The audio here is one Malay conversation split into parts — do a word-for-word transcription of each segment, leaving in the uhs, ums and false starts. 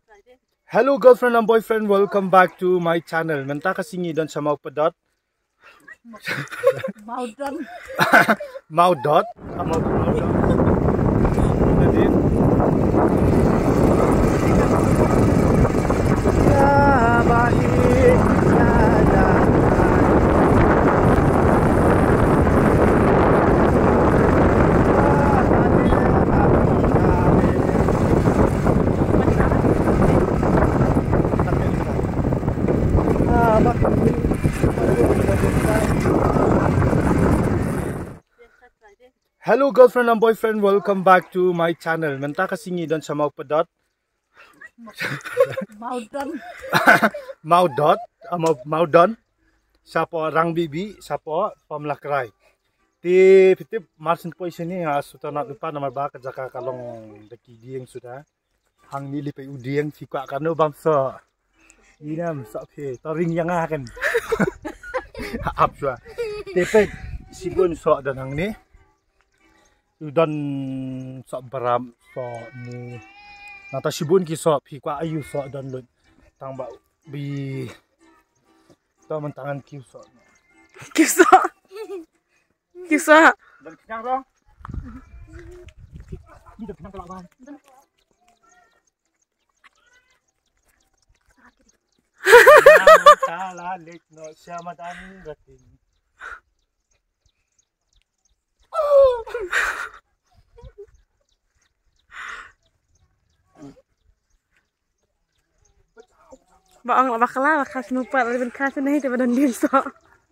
Hello girlfriend and boyfriend, welcome back to my channel. Menta kasingi dan sa mau pedot. Mau dot. Mau dot. Mau mau dot. Jadi. Ya baik ya. Hello girlfriend and boyfriend, welcome back to my channel. Menta kasingi dan sa mau pedot. Mau dot. Mau dot. Mau mau don. Siapa rang bibi, siapa POMLAKRAI. Ti pitip marsin po sini ha suta na lupa nomor ba ka jaka kalong deki dieng sudah. Hang nili pe udieng fikwa kanu bangsa. Inam saphe taring yang akan. Apswa. Tepet sibun so dan hang ni. Udan sok beram sok ni nata sibun ki sok pi kwa ayu sok dan lut tang ba bi to mentangan ki sok ki sok ki sok dan kenyang dong ni dah kenyang kelaban kala lek no siama dan gatin Baang lah bakal khas nupa lebih khas nih daripada dia sok.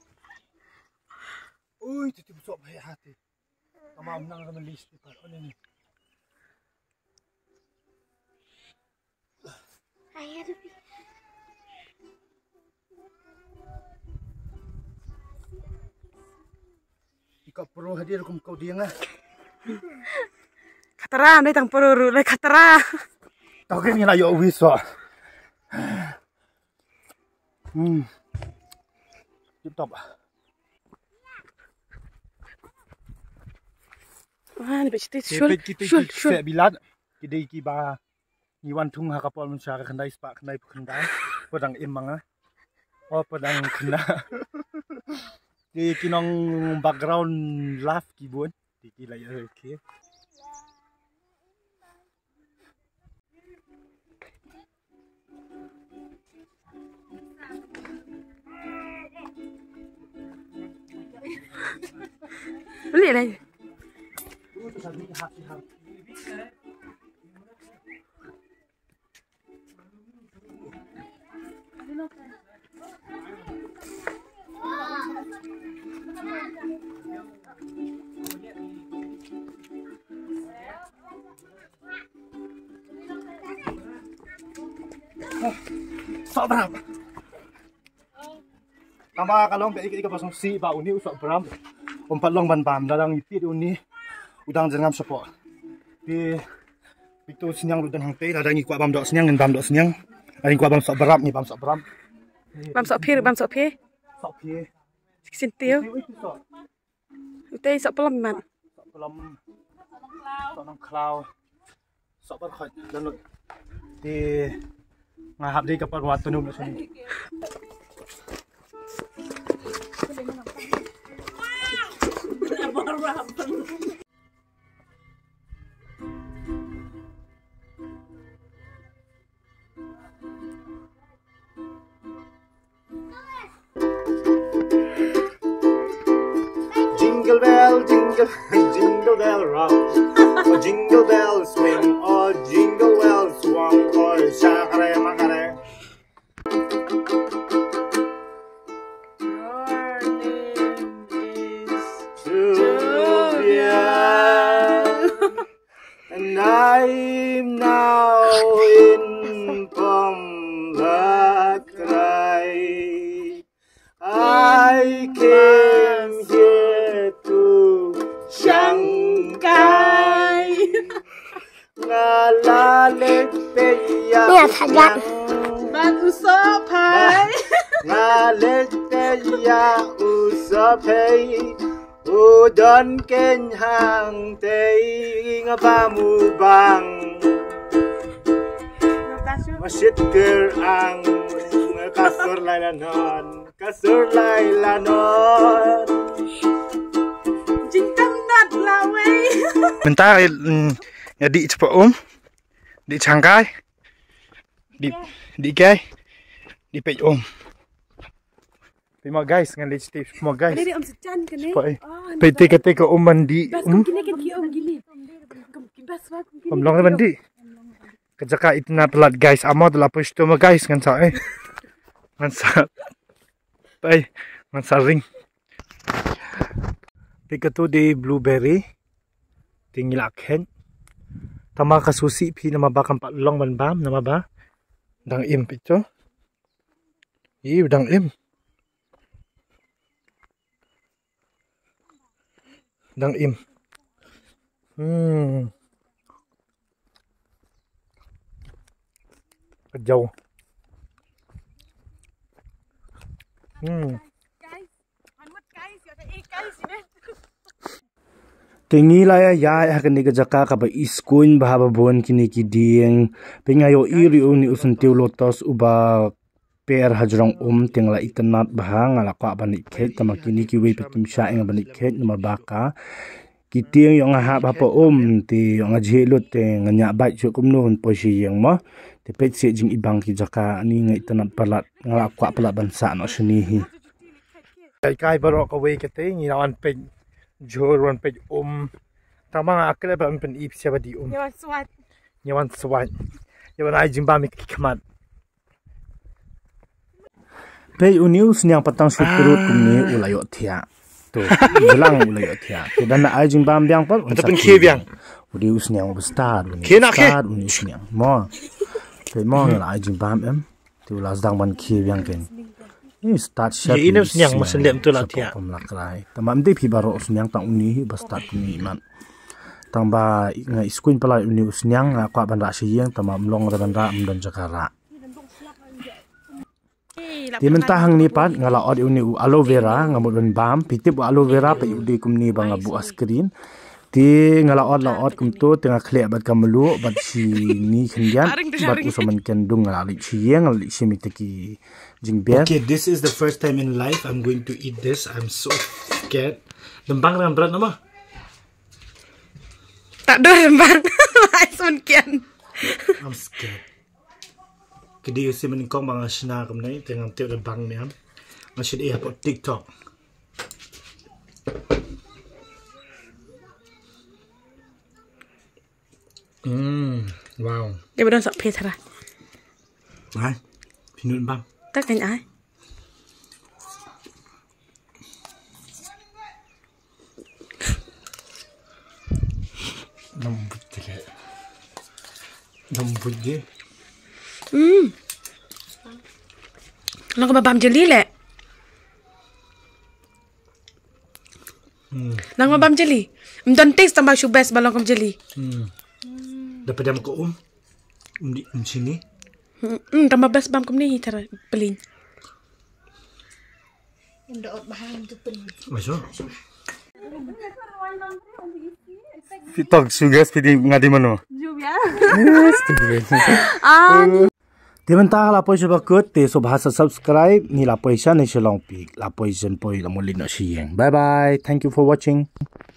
Uy, titi busok baik hati. Kamu menang sama list paper. Oh ni. Ayah tu. Ikaw perlu hadir kum kau dia ngah. Katara, ni tang peruru le katara. Tahu kan ni lah yo wiswa. Hmm. Top. Wah, ni betul shul shul shul. Bilat. Kita iki ba ni wan tung ha kapal manusia kendai spak kendai kendai. Pedang imang ah. Oh pedang kena. Di kinong background laugh kibun. Di kila ya okey. Beli lah. Sok beram. Tambah kalong be iki pasang si ba uni sok beram. Umpat long ban bam dadang ipit uni udang jengam sopo. Di itu sinyang ludan hang pe dadang ikwa bam dok sinyang ngan bam dok sinyang. Dadang ikwa bam sok beram ni bam sok beram. Bam sok pir bam sok pir. Sok pir. Sintiu. Utai sok pelam man. Sok pelam. Sok nang cloud. Sok ber khot dan di ngahap di kapal watu nu sini. Jingle bell, jingle, jingle bell rock. Oh, jingle bell swing, oh jingle bell swing, oh shakare makare. And I'm now in POMLAKRAI. I came here to Shanghai. Ngalalek teya. Ni ada. Ban usapai. Ngalalek teya usapai. Udon kenyang teing pamubang. Masjid ker ang kasur lailanon, kasur lailanon. Jingkang dat lawe. Bentar, ya di cepat om, di cangkai, di di kai, di pej om. Terima guys, dengan lipstick semua guys. Ini om secan kan ni. Pej teka teka om mandi. Om gini kan om gini. Om long mandi. Kejaka itna telat guys, amo telah push tu guys kan sa eh. Kan sa. Pej, kan sa ring. Teka tu di blueberry. Tingil akhen. Tama ka susi pi nama ba kan long ban bam nama ba. Dang im pito. Ih dang im. Dang im. Hmm. Jauh. Hmm. Tingi la ya ya akan digajaka ka ba iskun bahaba bon kini kiding pingayo iri uni usuntiu lotos uba per hajrong um tingla itanat bahang ala kwa banik khet tamakini ki we pekim sha ing banik khet numar baka kiting yung ha ba pa um ti yung ajhelot te nganya bai chu kum nun po si yang mo te pet si jing ibang ki jaka ni ngai tanat palat ngala kwa palat bansa no sinihi kai kai baro ka we kete ni lawan pe jor wan pe um tama nga akle ba pen ip sia ba di um Nyawan swat. nyawan swat yawan ai jimba mi kikmat pe unius niang patang suturut kumni ulayo thia to jelang ulayo thia to dan ai jimba biang pal Ataupun ke biang. unius niang bestar unius Ke nak ke? bestar unius niang mo pe mo la ai jimba em to las dang ban ke biang ken ni start shot Ye ini usniang masalem tu lah tia. POMLAKRAI tamam de pi baro usniang tang uni ba start ni man tang ba ngai skuin pala uni usniang kwa ban ra siyang tamam long ra ban ra am dan jakara di mentahang ni pat ngala od uni aloe vera ngamut ban bam pitip aloe vera pe udi kumni bang abu screen ti ngala od la od kum tu tengah khle bat kamlu bat si ni khendian bat usaman kendung ngala li siyang li simiteki jingbian. Okay, this is the first time in life I'm going to eat this. I'm so scared. Lembang dengan berat nama? Tak ada lembang. Aisun kian. I'm scared. Kedi usi meningkong bang asna kam nai tengah tiap lembang ni am. Masih dia upload TikTok. Hmm, wow. Dia berdosa pethara. Hai, pinut bang. Tak kan ai. Lembut je. Lembut je. Hmm. Nak babam jeli le. Hmm. Nak babam jeli. Mdan taste tambah shubes balong kam jeli. Hmm. Dapat jam ko um. Um di um sini. Hmm, tambah bes bam kam ni cara pelin. Ndot bahan tu pen. Masuk. Fitok sugas pidi ngadi mano. Jub ya. Yes, ah. Timentang la poi coba kut te so bahasa subscribe ni la poi sa ni selong pi la poi zen poi la molino sieng. Bye bye. Thank you for watching.